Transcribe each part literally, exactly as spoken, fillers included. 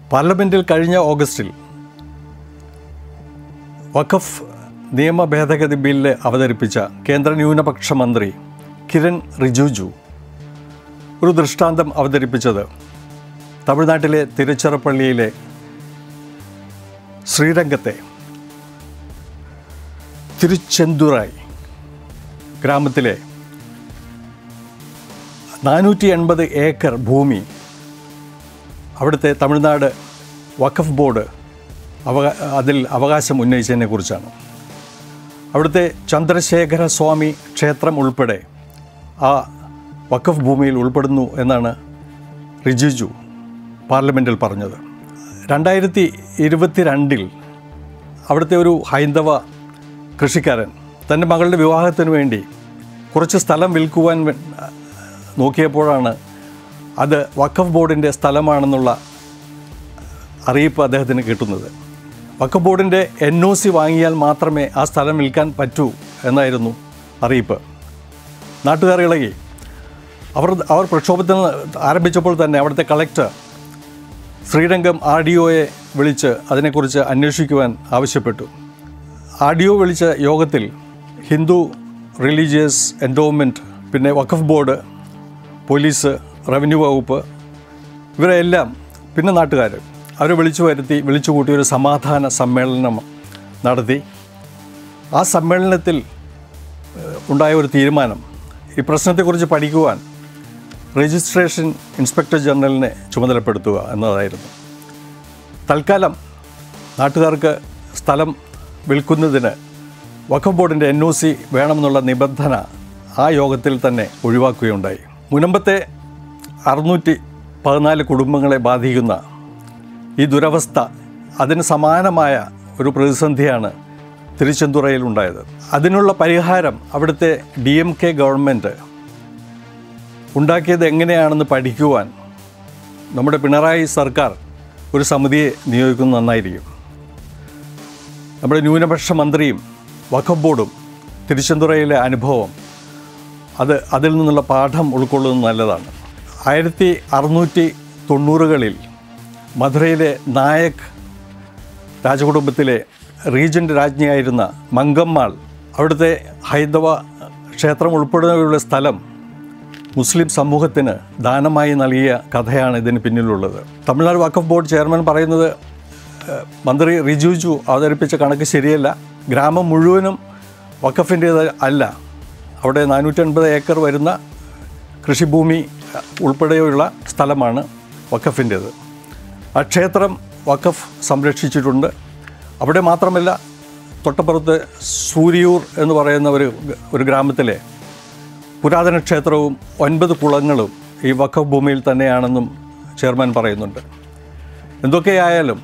പാർലമെൻറ്റിൽ കഴിഞ്ഞ ഓഗസ്റ്റിൽ വഖഫ് നിയമ ഭേദഗതി ബില്ല് അവതരിപ്പിച്ച കേന്ദ്ര ന്യൂനപക്ഷ മന്ത്രി കിരൺ റിജിജു ഒരു ദൃഷ്ടാന്തം അവതരിപ്പിച്ചത് തമിഴ്നാട്ടിലെ തിരുച്ചിറപ്പള്ളിയിലെ ശ്രീരംഗത്തെ തിരുച്ചെന്തുറായി ഗ്രാമത്തിലെ നാനൂറ്റി എൺപത് ഏക്കർ ഭൂമി അവിടുത്തെ തമിഴ്നാട് വഖഫ് ബോർഡ് അവകാ അതിൽ അവകാശം ഉന്നയിച്ചതിനെ കുറിച്ചാണ്. അവിടുത്തെ ചന്ദ്രശേഖര സ്വാമി ക്ഷേത്രം ഉൾപ്പെടെ ആ വഖഫ് ഭൂമിയിൽ ഉൾപ്പെടുന്നു എന്നാണ് റിജിജു പാർലമെൻറ്റിൽ പറഞ്ഞത്. രണ്ടായിരത്തി ഇരുപത്തി രണ്ടിൽ അവിടുത്തെ ഒരു ഹൈന്ദവ കൃഷിക്കാരൻ തൻ്റെ മകളുടെ വിവാഹത്തിന് വേണ്ടി കുറച്ച് സ്ഥലം വിൽക്കുവാൻ നോക്കിയപ്പോഴാണ് അത് വഖഫ് ബോർഡിൻ്റെ സ്ഥലമാണെന്നുള്ള അറിയിപ്പ് അദ്ദേഹത്തിന് കിട്ടുന്നത്. വഖഫ് ബോർഡിൻ്റെ എൻ ഒ സി വാങ്ങിയാൽ മാത്രമേ ആ സ്ഥലം വിൽക്കാൻ പറ്റൂ എന്നായിരുന്നു അറിയിപ്പ്. നാട്ടുകാർ ഇളകി. അവർ അവർ പ്രക്ഷോഭത്തിന് ആരംഭിച്ചപ്പോൾ തന്നെ അവിടുത്തെ കളക്ടർ ശ്രീരംഗം ആർ ഡി ഒയെ വിളിച്ച് അതിനെക്കുറിച്ച് അന്വേഷിക്കുവാൻ ആവശ്യപ്പെട്ടു. ആർ ഡി ഒ വിളിച്ച യോഗത്തിൽ ഹിന്ദു റിലീജിയസ് എൻഡോവ്മെൻറ്റ്, പിന്നെ വഖഫ് ബോർഡ്, പോലീസ്, റവന്യൂ വകുപ്പ്, ഇവരെല്ലാം പിന്നെ നാട്ടുകാർ അവരെ വിളിച്ചു വരുത്തി വിളിച്ചു കൂട്ടി ഒരു സമാധാന സമ്മേളനം നടത്തി. ആ സമ്മേളനത്തിൽ ഉണ്ടായ ഒരു തീരുമാനം ഈ പ്രശ്നത്തെക്കുറിച്ച് പഠിക്കുവാൻ രജിസ്ട്രേഷൻ ഇൻസ്പെക്ടർ ജനറലിനെ ചുമതലപ്പെടുത്തുക എന്നതായിരുന്നു. തൽക്കാലം നാട്ടുകാർക്ക് സ്ഥലം വിൽക്കുന്നതിന് വഖഫ് ബോർഡിൻ്റെ എൻ ഒ സി വേണമെന്നുള്ള നിബന്ധന ആ യോഗത്തിൽ തന്നെ ഒഴിവാക്കുകയുണ്ടായി. മുനമ്പത്തെ അറുന്നൂറ്റി പതിനാല് കുടുംബങ്ങളെ ബാധിക്കുന്ന ഈ ദുരവസ്ഥ, അതിന് സമാനമായ ഒരു പ്രതിസന്ധിയാണ് തിരുച്ചെന്തുറയിൽ ഉണ്ടായത്. അതിനുള്ള പരിഹാരം അവിടുത്തെ ഡി എം കെ ഗവൺമെൻറ് ഉണ്ടാക്കിയത് എങ്ങനെയാണെന്ന് പഠിക്കുവാൻ നമ്മുടെ പിണറായി സർക്കാർ ഒരു സമിതിയെ നിയോഗിക്കുന്നത് നന്നായിരിക്കും. നമ്മുടെ ന്യൂനപക്ഷ മന്ത്രിയും വഖഫ് ബോർഡും തിരുച്ചെന്തുറയിലെ അനുഭവം അത് അതിൽ നിന്നുള്ള പാഠം ഉൾക്കൊള്ളുന്നത് നല്ലതാണ്. ആയിരത്തി അറുന്നൂറ്റി തൊണ്ണൂറുകളിൽ മധുരയിലെ നായക് രാജകുടുംബത്തിലെ റീജൻ്റ് രാജ്ഞിയായിരുന്ന മങ്കമ്മാൾ അവിടുത്തെ ഹൈന്ദവ ക്ഷേത്രം ഉൾപ്പെടെയുള്ള സ്ഥലം മുസ്ലിം സമൂഹത്തിന് ദാനമായി നൽകിയ കഥയാണ് ഇതിന് പിന്നിലുള്ളത്. തമിഴ്നാട് വഖഫ് ബോർഡ് ചെയർമാൻ പറയുന്നത് മന്ത്രി റിജിജു അവതരിപ്പിച്ച കണക്ക് ശരിയല്ല, ഗ്രാമം മുഴുവനും വഖഫിൻ്റേത് അല്ല, അവിടെ നാനൂറ്റി അൻപത് ഏക്കർ വരുന്ന കൃഷിഭൂമി ഉൾപ്പെടെയുള്ള സ്ഥലമാണ് വഖഫിൻ്റേത്. ആ ക്ഷേത്രം വഖഫ് സംരക്ഷിച്ചിട്ടുണ്ട്. അവിടെ മാത്രമല്ല, തൊട്ടപ്പുറത്ത് സൂരിയൂർ എന്ന് പറയുന്ന ഒരു ഒരു ഗ്രാമത്തിലെ പുരാതന ക്ഷേത്രവും ഒൻപത് കുളങ്ങളും ഈ വഖഫ് ഭൂമിയിൽ തന്നെയാണെന്നും ചെയർമാൻ പറയുന്നുണ്ട്. എന്തൊക്കെയായാലും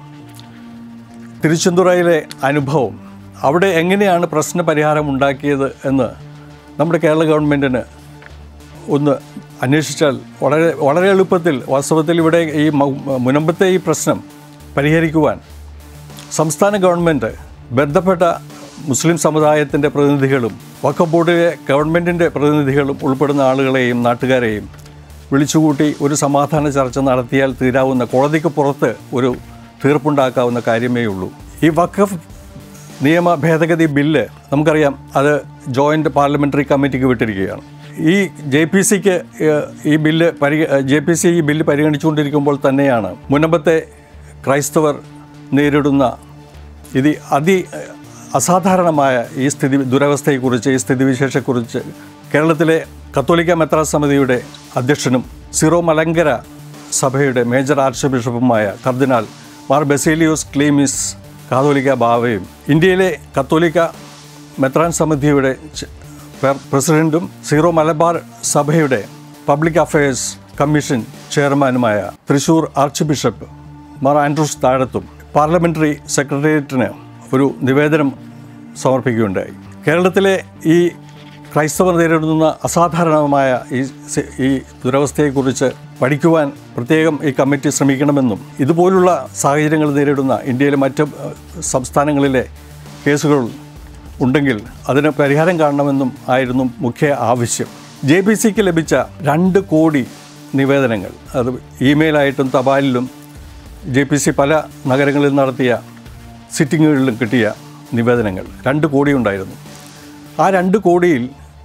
തിരുച്ചെന്തുറയിലെ അനുഭവം, അവിടെ എങ്ങനെയാണ് പ്രശ്ന പരിഹാരം ഉണ്ടാക്കിയത് എന്ന് നമ്മുടെ കേരള ഗവൺമെൻറ്റിന് ഒന്ന് അന്വേഷിച്ചാൽ വളരെ വളരെ എളുപ്പത്തിൽ, വാസ്തവത്തിൽ ഇവിടെ ഈ മുനമ്പത്തെ ഈ പ്രശ്നം പരിഹരിക്കുവാൻ സംസ്ഥാന ഗവൺമെൻറ് ബന്ധപ്പെട്ട മുസ്ലിം സമുദായത്തിൻ്റെ പ്രതിനിധികളും വഖഫ് ബോർഡിലെ ഗവൺമെൻറ്റിൻ്റെ പ്രതിനിധികളും ഉൾപ്പെടുന്ന ആളുകളെയും നാട്ടുകാരെയും വിളിച്ചുകൂട്ടി ഒരു സമാധാന ചർച്ച നടത്തിയാൽ തീരാവുന്ന, കോടതിക്ക് പുറത്ത് ഒരു തീർപ്പുണ്ടാക്കാവുന്ന കാര്യമേ ഉള്ളൂ. ഈ വഖഫ് നിയമ ഭേദഗതി ബില്ല് നമുക്കറിയാം, അത് ജോയിൻ്റ് പാർലമെൻ്ററി കമ്മിറ്റിക്ക് വിട്ടിരിക്കുകയാണ്. ഈ ജെ പി സിക്ക് ഈ ബില്ല് പരി ജെ പി സി ഈ ബില്ല് പരിഗണിച്ചുകൊണ്ടിരിക്കുമ്പോൾ തന്നെയാണ് മുനമ്പത്തെ ക്രൈസ്തവർ നേരിടുന്ന ഇത് അതി അസാധാരണമായ ഈ സ്ഥിതി ദുരവസ്ഥയെക്കുറിച്ച്, ഈ സ്ഥിതിവിശേഷത്തെക്കുറിച്ച് കേരളത്തിലെ കത്തോലിക്ക മെത്രാൻ സമിതിയുടെ അധ്യക്ഷനും സീറോ മലങ്കര സഭയുടെ മേജർ ആർച്ച് ബിഷപ്പുമായ കർദിനാൾ മാർ ബസേലിയോസ് ക്ലീമിസ് കാതോലിക്ക ബാവയും ഇന്ത്യയിലെ കത്തോലിക്ക മെത്രാൻ സമിതിയുടെ പ്രസിഡൻറ്റും സീറോ മലബാർ സഭയുടെ പബ്ലിക് അഫയേഴ്സ് കമ്മീഷൻ ചെയർമാനുമായ തൃശ്ശൂർ ആർച്ച് ബിഷപ്പ് മാർ ആൻഡ്രൂസ് താഴത്തും പാർലമെൻ്ററി സെക്രട്ടേറിയറ്റിന് ഒരു നിവേദനം സമർപ്പിക്കുകയുണ്ടായി. കേരളത്തിലെ ഈ ക്രൈസ്തവർ നേരിടുന്ന അസാധാരണമായ ഈ ഈ ദുരവസ്ഥയെക്കുറിച്ച് പഠിക്കുവാൻ പ്രത്യേകം ഈ കമ്മിറ്റി ശ്രമിക്കണമെന്നും ഇതുപോലുള്ള സാഹചര്യങ്ങൾ നേരിടുന്ന ഇന്ത്യയിലെ മറ്റ് സംസ്ഥാനങ്ങളിലെ കേസുകൾ ഉണ്ടെങ്കിൽ അതിന് പരിഹാരം കാണണമെന്നും ആയിരുന്നു മുഖ്യ ആവശ്യം. ജെ പി സിക്ക് ലഭിച്ച രണ്ട് കോടി നിവേദനങ്ങൾ, അത് ഇമെയിലായിട്ടും തപാലിലും ജെ പി സി പല നഗരങ്ങളിൽ നടത്തിയ സിറ്റിങ്ങുകളിലും കിട്ടിയ നിവേദനങ്ങൾ രണ്ട് കോടി ഉണ്ടായിരുന്നു. ആ രണ്ട് കോടിയിൽ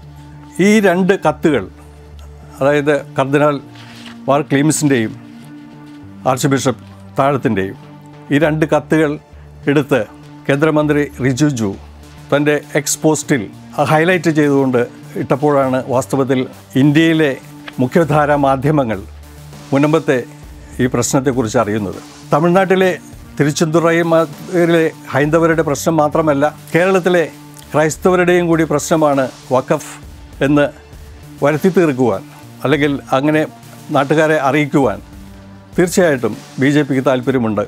ഈ രണ്ട് കത്തുകൾ, അതായത് കർദിനാൾ മാർ ക്ലീമിസിൻ്റെയും ആർച്ച് ബിഷപ്പ് താഴത്തിൻ്റെയും ഈ രണ്ട് കത്തുകൾ എടുത്ത് കേന്ദ്രമന്ത്രി റിജിജു തൻ്റെ എക്സ് പോസ്റ്റിൽ ഹൈലൈറ്റ് ചെയ്തുകൊണ്ട് ഇട്ടപ്പോഴാണ് വാസ്തവത്തിൽ ഇന്ത്യയിലെ മുഖ്യധാര മാധ്യമങ്ങൾ മുനമ്പത്തെ ഈ പ്രശ്നത്തെക്കുറിച്ച് അറിയുന്നത്. തമിഴ്നാട്ടിലെ തിരുച്ചെന്തുറയിലെ ഹൈന്ദവരുടെ പ്രശ്നം മാത്രമല്ല, കേരളത്തിലെ ക്രൈസ്തവരുടെയും കൂടി പ്രശ്നമാണ് വഖഫ് എന്ന് വരുത്തി തീർക്കുവാൻ, അല്ലെങ്കിൽ അങ്ങനെ നാട്ടുകാരെ അറിയിക്കുവാൻ തീർച്ചയായിട്ടും ബി ജെ പിക്ക് താല്പര്യമുണ്ട്.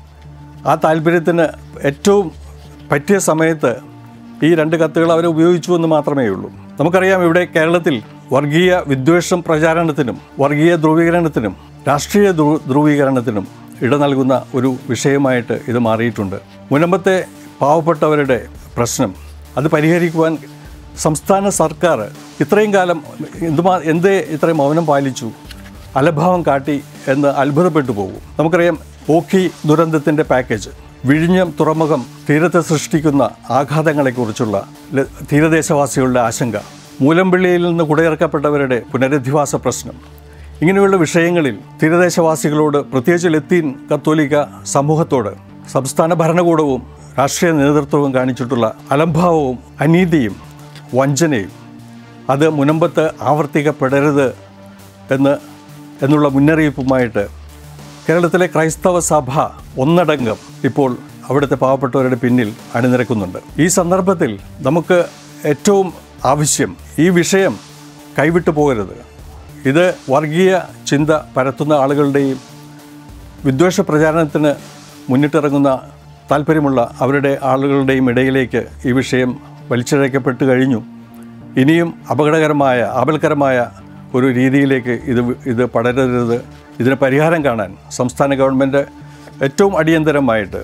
ആ താല്പര്യത്തിന് ഏറ്റവും പറ്റിയ സമയത്ത് ഈ രണ്ട് കത്തുകൾ അവർ ഉപയോഗിച്ചു എന്ന് മാത്രമേ ഉള്ളൂ. നമുക്കറിയാം, ഇവിടെ കേരളത്തിൽ വർഗീയ വിദ്വേഷം പ്രചാരണത്തിനും വർഗീയ ധ്രുവീകരണത്തിനും രാഷ്ട്രീയ ധ്രുവീകരണത്തിനും ഇട നൽകുന്ന ഒരു വിഷയമായിട്ട് ഇത് മാറിയിട്ടുണ്ട്. മുനമ്പത്തെ പാവപ്പെട്ടവരുടെ പ്രശ്നം അത് പരിഹരിക്കുവാൻ സംസ്ഥാന സർക്കാർ ഇത്രയും കാലം എന്തുമാ എന്തേ ഇത്രയും മൗനം പാലിച്ചു, അലംഭാവം കാട്ടി എന്ന് അത്ഭുതപ്പെട്ടു പോകും. നമുക്കറിയാം, ഓഖി ദുരന്തത്തിൻ്റെ പാക്കേജ്, വിഴിഞ്ഞം തുറമുഖം തീരത്ത് സൃഷ്ടിക്കുന്ന ആഘാതങ്ങളെക്കുറിച്ചുള്ള തീരദേശവാസികളുടെ ആശങ്ക, മൂലമ്പിള്ളിയിൽ നിന്ന് കുടിയിറക്കപ്പെട്ടവരുടെ പുനരധിവാസ പ്രശ്നം, ഇങ്ങനെയുള്ള വിഷയങ്ങളിൽ തീരദേശവാസികളോട്, പ്രത്യേകിച്ച് ലത്തീൻ കത്തോലിക്ക സമൂഹത്തോട് സംസ്ഥാന ഭരണകൂടവും രാഷ്ട്രീയ നേതൃത്വവും കാണിച്ചിട്ടുള്ള അലംഭാവവും അനീതിയും വഞ്ചനയും അത് മുനമ്പത്ത് ആവർത്തിക്കപ്പെടരുത് എന്ന് എന്നുള്ള മുന്നറിയിപ്പുമായിട്ട് കേരളത്തിലെ ക്രൈസ്തവ സഭ ഒന്നടങ്കം ഇപ്പോൾ അവിടുത്തെ പാവപ്പെട്ടവരുടെ പിന്നിൽ അണിനിരക്കുന്നുണ്ട്. ഈ സന്ദർഭത്തിൽ നമുക്ക് ഏറ്റവും ആവശ്യം ഈ വിഷയം കൈവിട്ടു പോകരുത്. ഇത് വർഗീയ ചിന്ത പരത്തുന്ന ആളുകളുടെയും വിദ്വേഷ പ്രചാരണത്തിന് മുന്നിട്ടിറങ്ങുന്ന താല്പര്യമുള്ള അവരുടെ ആളുകളുടെയും ഇടയിലേക്ക് ഈ വിഷയം വലിച്ചിഴക്കപ്പെട്ട് കഴിഞ്ഞു. ഇനിയും അപകടകരമായ ആപൽക്കരമായ ഒരു രീതിയിലേക്ക് ഇത് ഇത് പടരരുത്. ഇതിന് പരിഹാരം കാണാൻ സംസ്ഥാന ഗവൺമെൻറ് ഏറ്റവും അടിയന്തരമായിട്ട്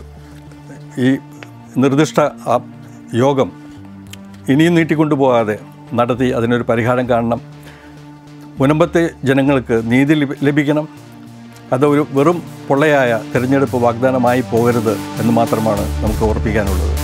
ഈ നിർദ്ദിഷ്ട യോഗം ഇനിയും നീട്ടിക്കൊണ്ടുപോകാതെ നടത്തി അതിനൊരു പരിഹാരം കാണണം. മുനമ്പത്തെ ജനങ്ങൾക്ക് നീതി ലഭിക്കണം. അത് ഒരു വെറും പൊള്ളയായ തിരഞ്ഞെടുപ്പ് വാഗ്ദാനമായി പോകരുത് എന്ന് മാത്രമാണ് നമുക്ക് ഓർപ്പിക്കാനുള്ളത്.